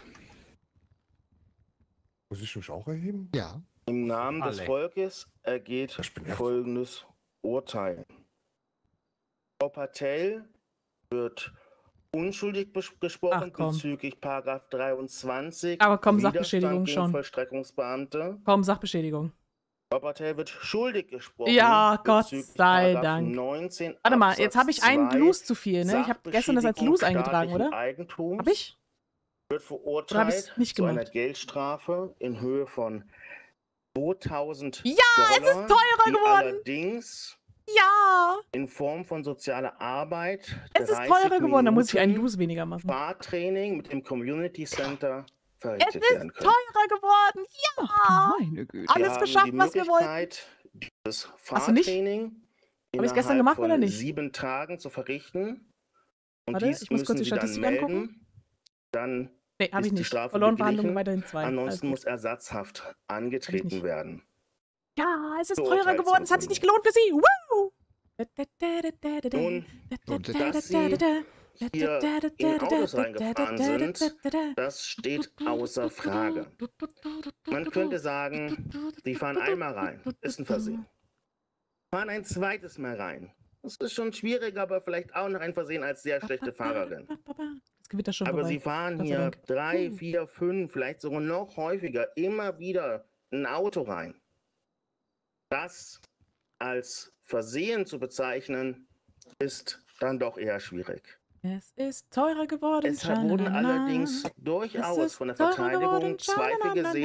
[SPEAKER 8] Muss ich mich auch erheben?
[SPEAKER 1] Ja.
[SPEAKER 4] Im Namen des
[SPEAKER 7] Alle.
[SPEAKER 4] Volkes ergeht
[SPEAKER 8] Ich bin ja-
[SPEAKER 4] folgendes Urteil. Frau Patel wird unschuldig bes- gesprochen
[SPEAKER 2] Ach, komm.
[SPEAKER 4] bezüglich Paragraph dreiundzwanzig.
[SPEAKER 2] Aber komm,
[SPEAKER 4] Widerstand
[SPEAKER 2] Sachbeschädigung
[SPEAKER 4] gegen
[SPEAKER 2] schon.
[SPEAKER 4] Vollstreckungsbeamte.
[SPEAKER 2] Kaum Sachbeschädigung.
[SPEAKER 4] Frau Patel wird schuldig gesprochen.
[SPEAKER 2] Ja, Gott
[SPEAKER 4] bezüglich
[SPEAKER 2] sei
[SPEAKER 4] Paragraph
[SPEAKER 2] Dank.
[SPEAKER 4] neunzehn
[SPEAKER 2] Warte mal,
[SPEAKER 4] Absatz
[SPEAKER 2] jetzt habe ich einen
[SPEAKER 4] zwei,
[SPEAKER 2] Loose zu viel, ne? Ich habe gestern das als
[SPEAKER 4] Sachbeschädigung
[SPEAKER 2] Loose eingetragen,
[SPEAKER 4] staatlichen
[SPEAKER 2] oder?
[SPEAKER 4] Eigentums,
[SPEAKER 2] Hab ich?
[SPEAKER 4] wird
[SPEAKER 2] Oder hab
[SPEAKER 4] verurteilt
[SPEAKER 2] ich's nicht
[SPEAKER 4] zu einer
[SPEAKER 2] gemacht?
[SPEAKER 4] Geldstrafe in Höhe von zweitausend
[SPEAKER 2] Ja,
[SPEAKER 4] Dollar,
[SPEAKER 2] es ist teurer
[SPEAKER 4] die
[SPEAKER 2] geworden.
[SPEAKER 4] allerdings
[SPEAKER 2] Ja!
[SPEAKER 4] in Form von sozialer Arbeit,
[SPEAKER 2] Es ist
[SPEAKER 4] dreißig
[SPEAKER 2] teurer geworden, da muss ich einen
[SPEAKER 4] Minuten
[SPEAKER 2] Loose weniger machen.
[SPEAKER 4] Bartraining mit dem Community Center
[SPEAKER 2] Es
[SPEAKER 4] verrichtet
[SPEAKER 2] ist
[SPEAKER 4] werden können.
[SPEAKER 2] teurer geworden! Ja!
[SPEAKER 6] Ach, meine Güte.
[SPEAKER 2] Alles
[SPEAKER 4] wir
[SPEAKER 2] geschafft,
[SPEAKER 4] haben die
[SPEAKER 2] was wir wollten.
[SPEAKER 4] Möglichkeit, dieses
[SPEAKER 2] Hast du nicht?
[SPEAKER 4] Fahrtraining
[SPEAKER 2] Hab ich's gestern
[SPEAKER 4] innerhalb
[SPEAKER 2] gemacht oder
[SPEAKER 4] von
[SPEAKER 2] nicht?
[SPEAKER 4] sieben Tagen zu verrichten. Und
[SPEAKER 2] Warte,
[SPEAKER 4] dies
[SPEAKER 2] ich muss
[SPEAKER 4] müssen
[SPEAKER 2] kurz die
[SPEAKER 4] Sie dann
[SPEAKER 2] Statistik angucken.
[SPEAKER 4] melden. Dann
[SPEAKER 2] Nee, habe
[SPEAKER 4] ist
[SPEAKER 2] ich
[SPEAKER 4] die
[SPEAKER 2] nicht.
[SPEAKER 4] Strafe
[SPEAKER 2] Verloren
[SPEAKER 4] beglichen.
[SPEAKER 2] Verhandlungen weiterhin zwei. Alles
[SPEAKER 4] Ansonsten
[SPEAKER 2] gut.
[SPEAKER 4] muss Ersatzhaft angetreten
[SPEAKER 2] nicht.
[SPEAKER 4] werden.
[SPEAKER 2] Ja, es ist
[SPEAKER 4] zur
[SPEAKER 2] teurer geworden. Es hat sich nicht gelohnt für Sie. Woo!
[SPEAKER 4] Nun, dass Sie hier in Autos reingefahren sind, das steht außer Frage. Man könnte sagen, Sie fahren einmal rein, ist ein Versehen. Fahren ein zweites Mal rein. Das ist schon schwieriger, aber vielleicht auch noch ein Versehen als sehr schlechte Fahrerin.
[SPEAKER 2] Das Gewitter schon
[SPEAKER 4] Aber
[SPEAKER 2] vorbei.
[SPEAKER 4] Sie fahren
[SPEAKER 2] Gott sei
[SPEAKER 4] hier
[SPEAKER 2] Dank.
[SPEAKER 4] drei, vier, fünf, vielleicht sogar noch häufiger immer wieder in ein Auto rein. Das als Versehen zu bezeichnen, ist dann doch eher schwierig.
[SPEAKER 2] Es ist teurer geworden.
[SPEAKER 4] Es wurden
[SPEAKER 2] Schananana.
[SPEAKER 4] allerdings
[SPEAKER 2] Es
[SPEAKER 4] durchaus
[SPEAKER 2] ist
[SPEAKER 4] von der
[SPEAKER 2] teurer
[SPEAKER 4] Verteidigung
[SPEAKER 2] geworden.
[SPEAKER 4] Zweifel gesät,
[SPEAKER 2] Schananana.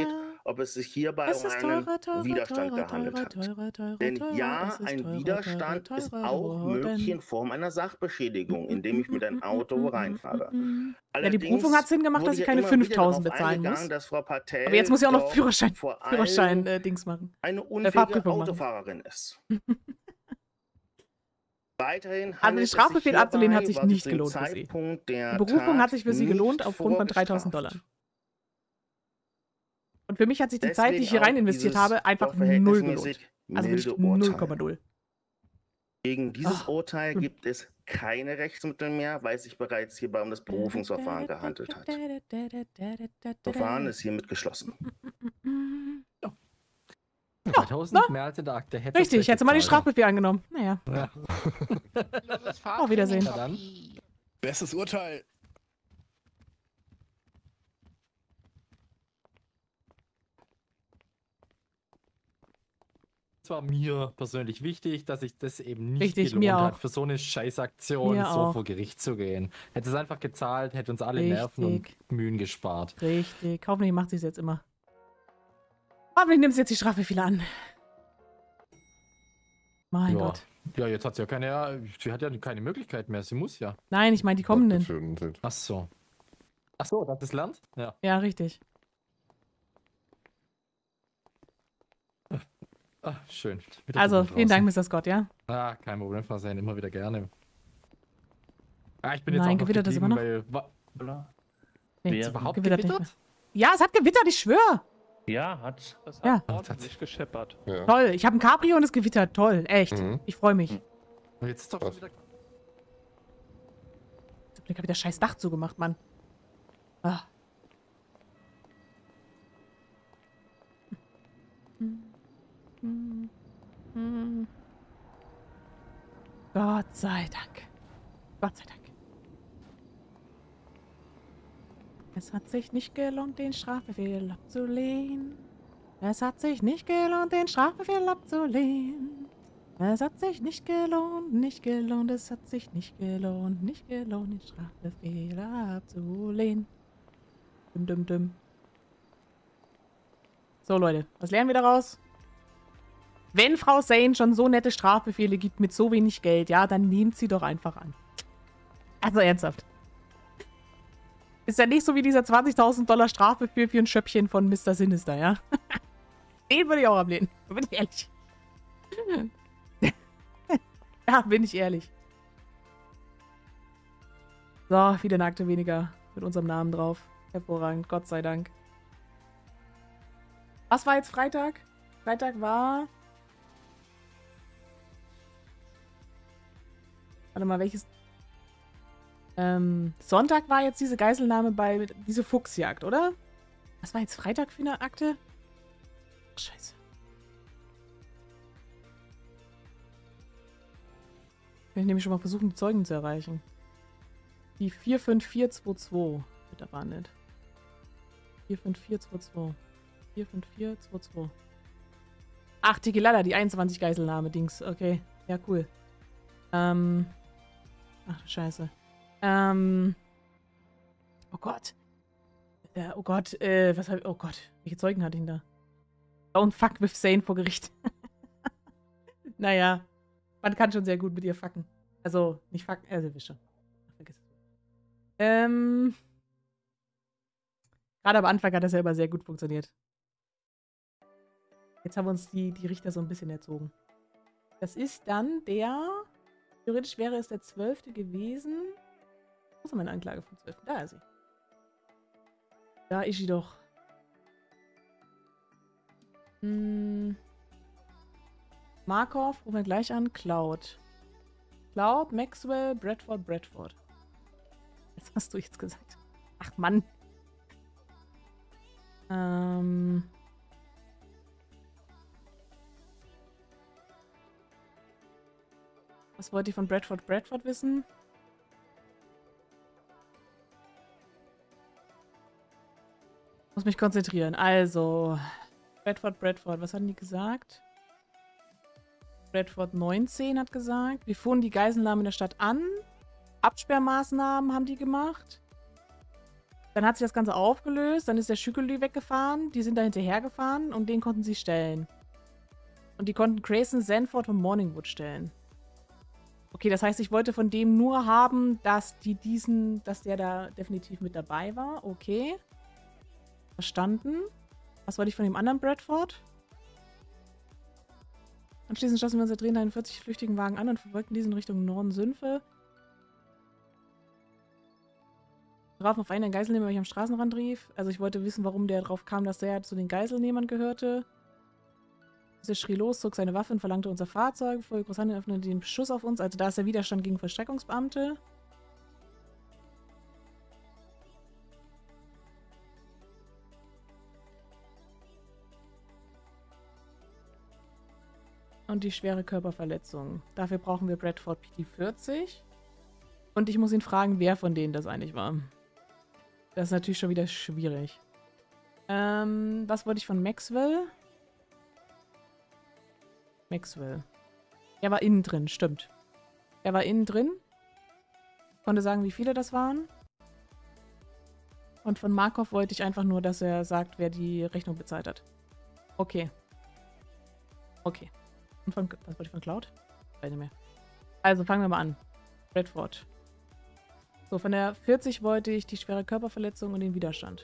[SPEAKER 4] ob es sich hierbei
[SPEAKER 2] Es
[SPEAKER 4] um
[SPEAKER 2] ist
[SPEAKER 4] einen
[SPEAKER 2] teurer, teurer,
[SPEAKER 4] Widerstand
[SPEAKER 2] teurer,
[SPEAKER 4] gehandelt
[SPEAKER 2] teurer,
[SPEAKER 4] hat.
[SPEAKER 2] teurer, teurer,
[SPEAKER 4] Denn
[SPEAKER 2] teurer,
[SPEAKER 4] ja,
[SPEAKER 2] es ist
[SPEAKER 4] ein
[SPEAKER 2] teurer,
[SPEAKER 4] Widerstand
[SPEAKER 2] teurer,
[SPEAKER 4] ist
[SPEAKER 2] teurer
[SPEAKER 4] auch möglich
[SPEAKER 2] geworden.
[SPEAKER 4] in Form einer Sachbeschädigung, indem ich mit einem Auto reinfahre.
[SPEAKER 2] Ja, die Berufung hat Sinn gemacht, dass ich keine fünftausend bezahlen muss.
[SPEAKER 4] Dass Frau Patel
[SPEAKER 2] Aber jetzt muss ich auch noch
[SPEAKER 4] doch
[SPEAKER 2] Führerschein,
[SPEAKER 4] vor allem
[SPEAKER 2] Führerschein äh, Dings machen.
[SPEAKER 4] eine
[SPEAKER 2] Äh,
[SPEAKER 4] unfähige
[SPEAKER 2] Fahrprüfung machen.
[SPEAKER 4] Autofahrerin ist. Weiterhin
[SPEAKER 2] Also den
[SPEAKER 4] handelt es sich
[SPEAKER 2] Strafbefehl abzulehnen hat
[SPEAKER 4] hierbei,
[SPEAKER 2] sich
[SPEAKER 4] was
[SPEAKER 2] nicht
[SPEAKER 4] zum
[SPEAKER 2] gelohnt für sie.
[SPEAKER 4] Zeitpunkt
[SPEAKER 2] Die
[SPEAKER 4] der
[SPEAKER 2] Berufung
[SPEAKER 4] Tat
[SPEAKER 2] hat sich für sie
[SPEAKER 4] nicht
[SPEAKER 2] gelohnt aufgrund von dreitausend Dollar.
[SPEAKER 4] vorbestraft.
[SPEAKER 2] Und für mich hat sich die Zeit, die ich hier
[SPEAKER 4] Deswegen
[SPEAKER 2] rein
[SPEAKER 4] auch
[SPEAKER 2] investiert
[SPEAKER 4] dieses
[SPEAKER 2] habe, einfach
[SPEAKER 4] doch
[SPEAKER 2] null
[SPEAKER 4] verhältnismäßig
[SPEAKER 2] gelohnt. Also wirklich
[SPEAKER 4] milde
[SPEAKER 2] null
[SPEAKER 4] Urteil.
[SPEAKER 2] Komma null.
[SPEAKER 4] Gegen dieses
[SPEAKER 2] Ach,
[SPEAKER 4] Urteil
[SPEAKER 2] hm.
[SPEAKER 4] gibt es keine Rechtsmittel mehr, weil es sich bereits hierbei um das Berufungsverfahren gehandelt hat. Das Verfahren ist hiermit geschlossen.
[SPEAKER 7] dreitausend
[SPEAKER 2] na?
[SPEAKER 7] mehr als in der Akte. Hätte
[SPEAKER 2] Richtig, hätte mal den
[SPEAKER 7] gezahlt.
[SPEAKER 2] Strafbefehl angenommen. Naja,
[SPEAKER 7] Ja.
[SPEAKER 2] auf Wiedersehen.
[SPEAKER 7] Na dann.
[SPEAKER 1] Bestes Urteil.
[SPEAKER 7] Es war mir persönlich wichtig, dass ich das eben nicht
[SPEAKER 2] Richtig,
[SPEAKER 7] gelohnt
[SPEAKER 2] mir
[SPEAKER 7] hat,
[SPEAKER 2] auch.
[SPEAKER 7] für so eine Scheißaktion
[SPEAKER 2] Mir
[SPEAKER 7] so
[SPEAKER 2] auch.
[SPEAKER 7] vor Gericht zu gehen. Hätte es einfach gezahlt, hätte uns alle Nerven und
[SPEAKER 2] Richtig.
[SPEAKER 7] Mühen gespart.
[SPEAKER 2] Richtig. Hoffentlich macht sie es jetzt immer. Hoffentlich nimmt sie jetzt die Strafbefehle an. Mein
[SPEAKER 7] Ja.
[SPEAKER 2] Gott.
[SPEAKER 7] Ja, jetzt hat sie ja keine, sie hat ja keine Möglichkeit mehr, sie muss ja.
[SPEAKER 2] Nein, ich meine die kommenden.
[SPEAKER 8] Schön sind.
[SPEAKER 7] Ach so. Ach so, das ist Land? Ja.
[SPEAKER 2] Ja, richtig.
[SPEAKER 7] Ah, schön. Wieder
[SPEAKER 2] Also,
[SPEAKER 7] gut
[SPEAKER 2] vielen Dank,
[SPEAKER 7] draußen.
[SPEAKER 2] Mister Scott, ja?
[SPEAKER 7] Ah, kein Problem, Frau Sein, immer wieder gerne. Ah, ich bin
[SPEAKER 2] Nein,
[SPEAKER 7] jetzt auch noch
[SPEAKER 2] gewittert es immer
[SPEAKER 7] geblieben, weil... Wa
[SPEAKER 3] Bla.
[SPEAKER 2] Nee,
[SPEAKER 3] Wer-
[SPEAKER 7] Ist überhaupt
[SPEAKER 2] gewittert nicht
[SPEAKER 7] gewittert?
[SPEAKER 2] Ja, es hat gewittert, ich schwöre.
[SPEAKER 3] Ja, hat. Das hat
[SPEAKER 2] Ja.
[SPEAKER 3] ordentlich gescheppert.
[SPEAKER 8] Ja.
[SPEAKER 2] Toll. Ich habe ein Cabrio und es gewittert. Toll. Echt.
[SPEAKER 8] Mhm.
[SPEAKER 2] Ich freue mich.
[SPEAKER 7] Und jetzt ist doch schon wieder...
[SPEAKER 2] Zum Glück habe ich das scheiß Dach zugemacht, Mann. Ah. Gott sei Dank. Gott sei Dank. Es hat sich nicht gelohnt, den Strafbefehl abzulehnen. Es hat sich nicht gelohnt, den Strafbefehl abzulehnen. Es hat sich nicht gelohnt, nicht gelohnt, es hat sich nicht gelohnt, nicht gelohnt, den Strafbefehl abzulehnen. Dum, dum, dum. So, Leute, was lernen wir daraus? Wenn Frau Zane schon so nette Strafbefehle gibt mit so wenig Geld, ja, dann nehmt sie doch einfach an. Also ernsthaft. Ist ja nicht so wie dieser zwanzigtausend Dollar Strafbefehl für ein Schöppchen von Mister Sinister, ja? Den würde ich auch ablehnen. Bin ich ehrlich. Ja, bin ich ehrlich. So, wieder eine Akte weniger mit unserem Namen drauf. Hervorragend, Gott sei Dank. Was war jetzt Freitag? Freitag war... Warte mal, welches... Ähm, Sonntag war jetzt diese Geiselnahme bei... Diese Fuchsjagd, oder? Was war jetzt Freitag für eine Akte? Ach, scheiße. Kann ich nämlich schon mal versuchen, die Zeugen zu erreichen. Die vier fünf vier zwei zwei. Da war nicht. vier fünf vier zwei zwei. vier fünf vier zwei zwei. Ach, Tikilala, die einundzwanzig Geiselnahme-Dings. Okay. Ja, cool. Ähm. Ach, scheiße. Ähm. Oh Gott. Äh, oh Gott, äh, was hab ich. Oh Gott. Welche Zeugen hatte ich denn da? Don't fuck with Zane vor Gericht. Naja. Man kann schon sehr gut mit ihr fucken. Also, nicht fucken, also wisst schon. Ach, vergiss es. Ähm. Gerade am Anfang hat das ja immer sehr gut funktioniert. Jetzt haben wir uns die, die Richter so ein bisschen erzogen. Das ist dann der... Theoretisch wäre es der zwölfte gewesen. Wo ist meine Anklage vom zwölften? Da ist sie. Da ist sie doch. Hm. Markov, rufen wir gleich an. Cloud. Cloud, Maxwell, Bradford, Bradford. Was hast du jetzt gesagt? Ach Mann. Ähm... Was wollt ihr von Bradford Bradford wissen? Muss mich konzentrieren. Also, Bradford Bradford, was hatten die gesagt? Bradford neunzehn hat gesagt, wir fuhren die Geiselnahme in der Stadt an. Absperrmaßnahmen haben die gemacht. Dann hat sich das Ganze aufgelöst, dann ist der Schükeli weggefahren, die sind da hinterher gefahren und den konnten sie stellen. Und die konnten Grayson Sanford von Morningwood stellen. Okay, das heißt, ich wollte von dem nur haben, dass die diesen, dass der da definitiv mit dabei war. Okay. Verstanden. Was wollte ich von dem anderen Bradford? Anschließend schlossen wir unser Drehen einen vierzig flüchtigen Wagen an und verfolgten diesen Richtung Norden-Sümpfe. Wir trafen auf einen der Geiselnehmer, der mich am Straßenrand rief. Also ich wollte wissen, warum der drauf kam, dass der zu den Geiselnehmern gehörte. Dieser schrie los, zog seine Waffe und verlangte unser Fahrzeug, bevor die Großhandel öffnete den Beschuss auf uns. Also da ist der Widerstand gegen Vollstreckungsbeamte. Und die schwere Körperverletzung. Dafür brauchen wir Bradford P D vierzig. Und ich muss ihn fragen, wer von denen das eigentlich war. Das ist natürlich schon wieder schwierig. Ähm, was wollte ich von Maxwell? Maxwell. Er war innen drin, stimmt. Er war innen drin. Konnte sagen, wie viele das waren. Und von Markov wollte ich einfach nur, dass er sagt, wer die Rechnung bezahlt hat. Okay. Okay. Und von, was wollte ich von Cloud? Weiß nicht mehr. Also fangen wir mal an. Bradford. So, von der vierzig wollte ich die schwere Körperverletzung und den Widerstand.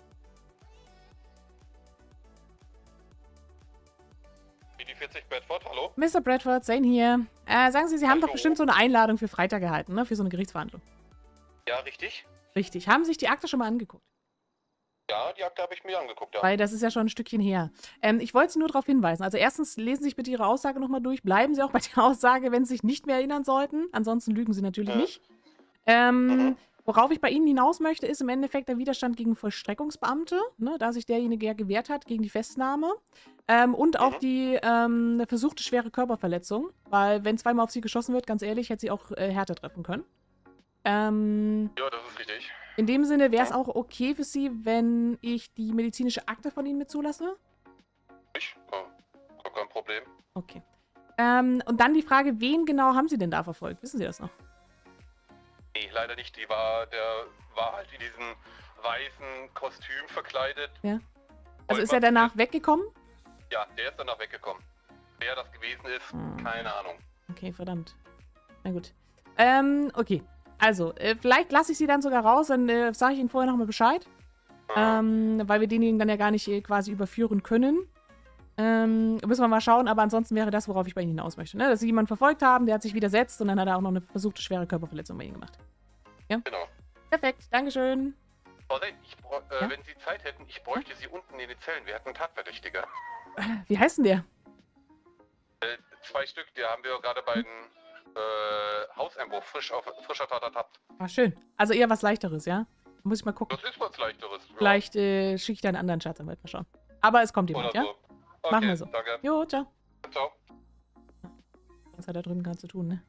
[SPEAKER 9] P D vierzig Bradford, hallo?
[SPEAKER 2] Mister Bradford, Zane hier. Äh, sagen Sie, Sie haben
[SPEAKER 9] Hallo.
[SPEAKER 2] doch bestimmt so eine Einladung für Freitag erhalten, ne? Für so eine Gerichtsverhandlung.
[SPEAKER 9] Ja, richtig?
[SPEAKER 2] Richtig. Haben Sie sich die Akte schon mal angeguckt?
[SPEAKER 9] Ja, die Akte habe ich mir angeguckt, ja.
[SPEAKER 2] Weil das ist ja schon ein Stückchen her. Ähm, ich wollte Sie nur darauf hinweisen. Also erstens, lesen Sie sich bitte Ihre Aussage nochmal durch. Bleiben Sie auch bei der Aussage, wenn Sie sich nicht mehr erinnern sollten. Ansonsten lügen Sie natürlich
[SPEAKER 9] Mhm.
[SPEAKER 2] nicht. Ähm,
[SPEAKER 9] Mhm.
[SPEAKER 2] Worauf ich bei Ihnen hinaus möchte, ist im Endeffekt der Widerstand gegen Vollstreckungsbeamte, ne, da sich derjenige ja gewehrt hat gegen die Festnahme. Ähm, und auch
[SPEAKER 9] Mhm.
[SPEAKER 2] die ähm, versuchte schwere Körperverletzung. Weil wenn zweimal auf Sie geschossen wird, ganz ehrlich, hätte sie auch äh, härter treffen können. Ähm,
[SPEAKER 9] Ja, das ist richtig.
[SPEAKER 2] in dem Sinne wäre es
[SPEAKER 9] Ja.
[SPEAKER 2] auch okay für Sie, wenn ich die medizinische Akte von Ihnen mit zulasse?
[SPEAKER 9] Ich? Ja, gar kein Problem.
[SPEAKER 2] Okay. Ähm, und dann die Frage, wen genau haben Sie denn da verfolgt? Wissen Sie das noch?
[SPEAKER 9] Nee, leider nicht. Die war, der war halt in diesem weißen Kostüm verkleidet.
[SPEAKER 2] Ja. Also
[SPEAKER 9] Und
[SPEAKER 2] ist er
[SPEAKER 9] was
[SPEAKER 2] danach
[SPEAKER 9] ist-
[SPEAKER 2] weggekommen?
[SPEAKER 9] Ja, der ist danach weggekommen. Wer das gewesen ist,
[SPEAKER 2] Hm.
[SPEAKER 9] keine Ahnung.
[SPEAKER 2] Okay, verdammt. Na gut. Ähm, okay. Also, äh, vielleicht lasse ich Sie dann sogar raus, dann äh, sage ich Ihnen vorher nochmal Bescheid.
[SPEAKER 9] Ja.
[SPEAKER 2] Ähm, weil wir denjenigen dann ja gar nicht äh, quasi überführen können. Ähm, müssen wir mal schauen, aber ansonsten wäre das, worauf ich bei Ihnen hinaus möchte. Ne? Dass Sie jemanden verfolgt haben, der hat sich widersetzt und dann hat er auch noch eine versuchte schwere Körperverletzung bei Ihnen gemacht.
[SPEAKER 9] Genau.
[SPEAKER 2] Perfekt, Dankeschön.
[SPEAKER 9] Frau Seid, ich bräu- äh,
[SPEAKER 2] Ja?
[SPEAKER 9] wenn Sie Zeit hätten, ich bräuchte Sie unten in den Zellen. Wir hatten einen Tatverdächtiger.
[SPEAKER 2] Wie heißt denn der?
[SPEAKER 9] Äh, zwei Stück, die haben wir gerade bei dem äh, Hauseinbruch frisch auf frischer Tat ertappt.
[SPEAKER 2] Ah, schön. Also eher was Leichteres, ja? Muss ich mal gucken.
[SPEAKER 9] Das ist was Leichteres. Ja.
[SPEAKER 2] Vielleicht äh, schicke ich da einen anderen Staatsanwalt, mal schauen. Aber es kommt jemand,
[SPEAKER 9] Oder
[SPEAKER 2] ja?
[SPEAKER 9] so. Okay,
[SPEAKER 2] Machen wir so.
[SPEAKER 9] Danke.
[SPEAKER 2] Jo, ciao.
[SPEAKER 9] Ciao.
[SPEAKER 2] Was hat da drüben gerade zu tun, ne?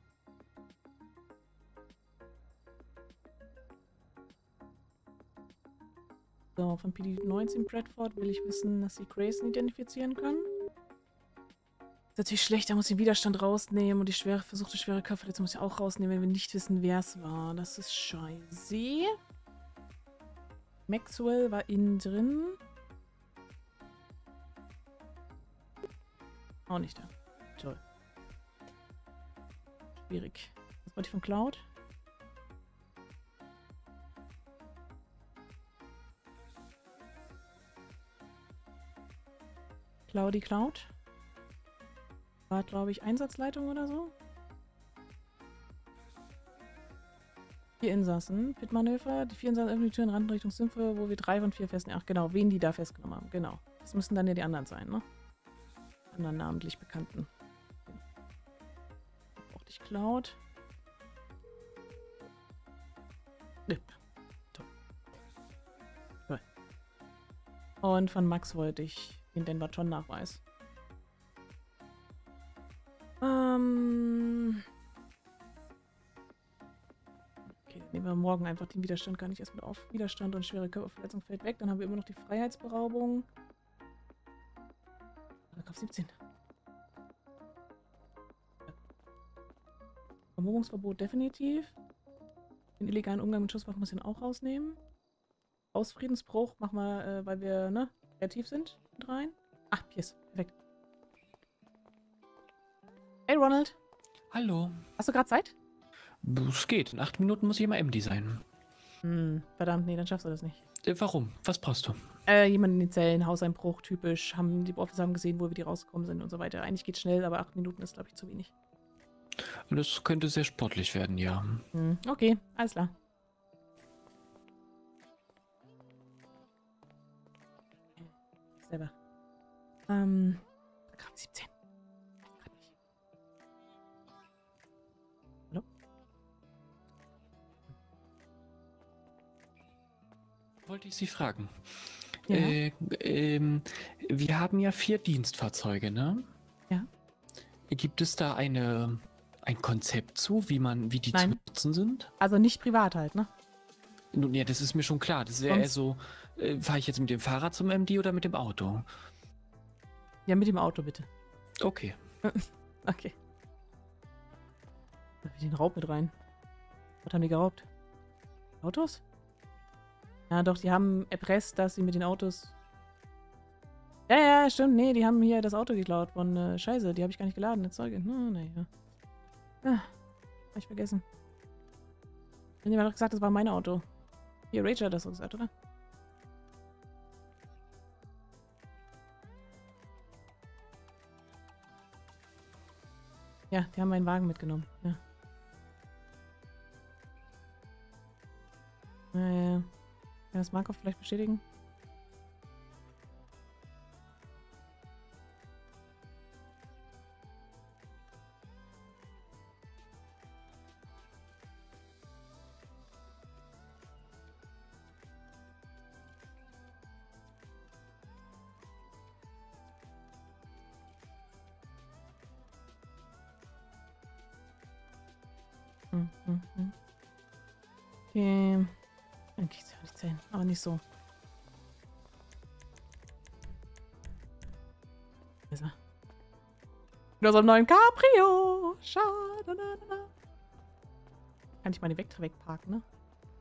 [SPEAKER 2] So, von P D neunzehn Bradford will ich wissen, dass sie Grayson identifizieren können. Ist natürlich schlecht, da muss ich den Widerstand rausnehmen und die schwere, versuchte schwere Körperverletzung muss ich auch rausnehmen, wenn wir nicht wissen, wer es war. Das ist scheiße. Maxwell war innen drin. Auch nicht da. Toll. Schwierig. Was wollte ich von Cloud? Cloudy Cloud. War, glaube ich, Einsatzleitung oder so. Vier Insassen. Pitmanöver. Die vier Insassen öffnen die Türen Rand Richtung Sümpfe, wo wir drei von vier festnehmen. Ach genau, wen die da festgenommen haben. Genau. Das müssten dann ja die anderen sein, ne? Anderen namentlich Bekannten. Brauchte ich Cloud. Lip. Toll. Toll. Und von Max wollte ich den Denver John Nachweis. Ähm. Okay, nehmen wir morgen einfach den Widerstand gar nicht erst mit auf. Widerstand und schwere Körperverletzung fällt weg. Dann haben wir immer noch die Freiheitsberaubung. Paragraph siebzehn. Ja. Vermummungsverbot definitiv. Den illegalen Umgang mit Schusswaffen muss ich dann auch rausnehmen. Hausfriedensbruch machen wir, äh, weil wir, ne, kreativ sind, mit rein. Ach, hier ist. Perfekt. Hey, Ronald.
[SPEAKER 10] Hallo.
[SPEAKER 2] Hast du gerade Zeit?
[SPEAKER 10] Es geht. In acht Minuten muss ich immer M D sein.
[SPEAKER 2] Hm, verdammt, nee, dann schaffst du das nicht.
[SPEAKER 10] Äh, warum? Was brauchst du?
[SPEAKER 2] Äh, jemand in den Zellen, Hauseinbruch, typisch. Haben die Officer haben gesehen, wo wir die rausgekommen sind und so weiter. Eigentlich geht's schnell, aber acht Minuten ist, glaube ich, zu wenig.
[SPEAKER 10] Das könnte sehr sportlich werden, ja.
[SPEAKER 2] Hm, okay, alles klar. Selber. Ähm, Paragraph siebzehn. Grad nicht. Hallo?
[SPEAKER 10] Wollte ich Sie fragen.
[SPEAKER 2] Ja.
[SPEAKER 10] Äh, ähm, wir haben ja vier Dienstfahrzeuge, ne?
[SPEAKER 2] Ja.
[SPEAKER 10] Gibt es da eine, ein Konzept zu, wie man, wie die
[SPEAKER 2] Nein.
[SPEAKER 10] zu nutzen sind?
[SPEAKER 2] Also nicht privat halt, ne?
[SPEAKER 10] Nun, ja, das ist mir schon klar. Das wäre eher
[SPEAKER 2] Sonst-
[SPEAKER 10] so, äh, fahre ich jetzt mit dem Fahrrad zum M D oder mit dem Auto?
[SPEAKER 2] Ja, mit dem Auto, bitte.
[SPEAKER 10] Okay.
[SPEAKER 2] Okay. Da will den Raub mit rein. Was haben die geraubt? Autos? Ja, doch, die haben erpresst, dass sie mit den Autos... Ja, ja, stimmt. Nee, die haben hier das Auto geklaut von... Äh, Scheiße, die habe ich gar nicht geladen, das Zeug. Hm, naja. Ah, hab ich vergessen. Jemand hat doch gesagt, das war mein Auto. Hier, Rachel hat das so gesagt, oder? Ja, die haben meinen Wagen mitgenommen. Ja. Naja. Kann das Markov vielleicht bestätigen? Hm, hm, hm. Okay. Dann kriegst du ja nicht zählen, aber nicht so. Ist er. Wieder so einem neuen Cabrio. Schade. Kann ich meine Vectra wegparken, ne?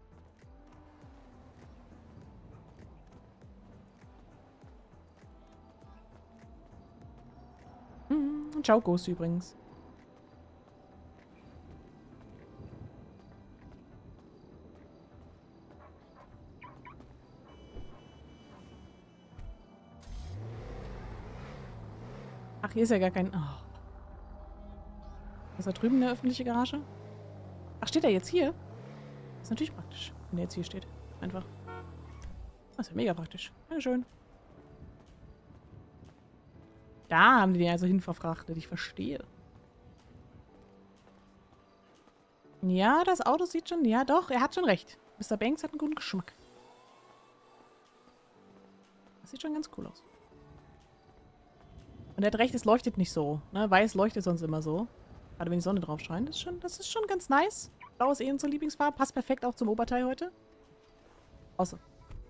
[SPEAKER 2] Hm, ciao, Ghost übrigens. Ach, hier ist ja gar kein... Oh. Ist da drüben eine öffentliche Garage? Ach, steht er jetzt hier? Das ist natürlich praktisch, wenn er jetzt hier steht. Einfach. Das ist ja mega praktisch. Dankeschön. Da haben die den also hin verfrachtet. Ich verstehe. Ja, das Auto sieht schon... Ja, doch, er hat schon recht. Mister Banks hat einen guten Geschmack. Das sieht schon ganz cool aus. Und er hat recht, es leuchtet nicht so. Ne? Weiß leuchtet sonst immer so. Gerade wenn die Sonne drauf scheint. Das ist schon, das ist schon ganz nice. Blau ist eh unsere Lieblingsfarbe. Passt perfekt auch zum Oberteil heute. Außer.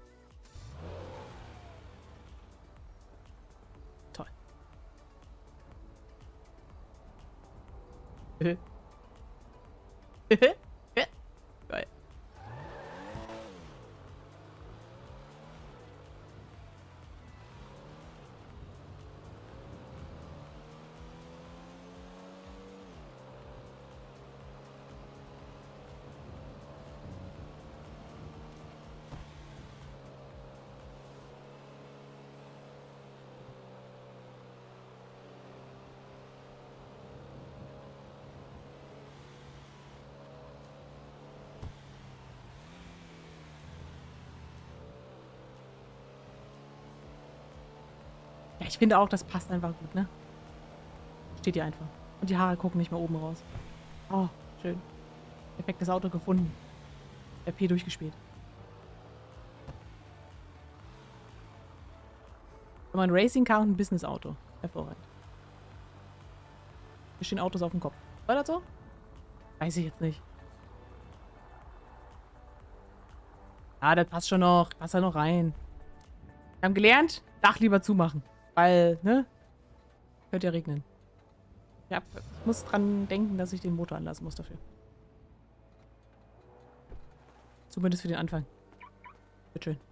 [SPEAKER 2] Toll. Geil. Ja, ich finde auch, das passt einfach gut, ne? Steht hier einfach. Und die Haare gucken nicht mehr oben raus. Oh, schön. Perfektes Auto gefunden. R P durchgespielt. Aber ein Racing-Car und ein Business-Auto. Hervorragend. Hier stehen Autos auf dem Kopf. War das so? Weiß ich jetzt nicht. Ah, das passt schon noch. Passt da noch rein. Wir haben gelernt, Dach lieber zumachen. Weil, ne? Könnte ja regnen. Ja, ich muss dran denken, dass ich den Motor anlassen muss dafür. Zumindest für den Anfang. Bitteschön.